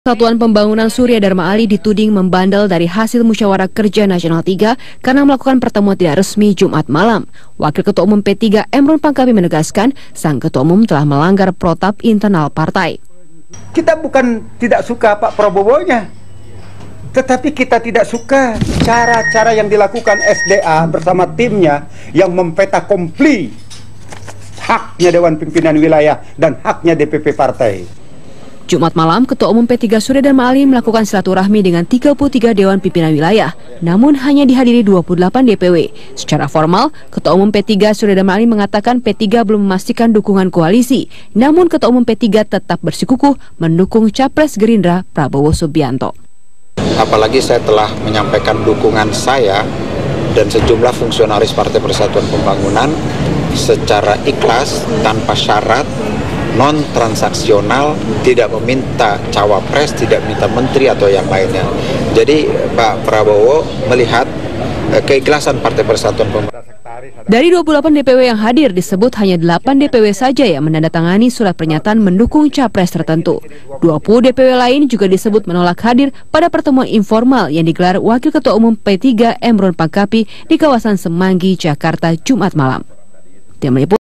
Satuan Pembangunan Surya Dharma Ali dituding membandel dari hasil Musyawarah Kerja Nasional 3 karena melakukan pertemuan tidak resmi Jumat malam. Wakil Ketua Umum P3 Emron Pangkapi menegaskan sang Ketua Umum telah melanggar protap internal partai. Kita bukan tidak suka Pak Prabowo-nya, tetapi kita tidak suka cara-cara yang dilakukan SDA bersama timnya yang mempeta kompli haknya Dewan Pimpinan Wilayah dan haknya DPP partai. Jumat malam, Ketua Umum P3 Surya Dharma Ali melakukan silaturahmi dengan 33 Dewan Pimpinan Wilayah, namun hanya dihadiri 28 DPW. Secara formal, Ketua Umum P3 Surya Dharma Ali mengatakan P3 belum memastikan dukungan koalisi, namun Ketua Umum P3 tetap bersikukuh mendukung Capres Gerindra Prabowo Subianto. Apalagi saya telah menyampaikan dukungan saya dan sejumlah fungsionaris Partai Persatuan Pembangunan secara ikhlas, tanpa syarat, non-transaksional, tidak meminta cawapres, tidak minta menteri atau yang lainnya. Jadi Pak Prabowo melihat keikhlasan Partai Persatuan Pembangunan. Dari 28 DPW yang hadir disebut hanya 8 DPW saja yang menandatangani surat pernyataan mendukung capres tertentu. 20 DPW lain juga disebut menolak hadir pada pertemuan informal yang digelar Wakil Ketua Umum P3 Emron Pangkapi di kawasan Semanggi, Jakarta Jumat malam.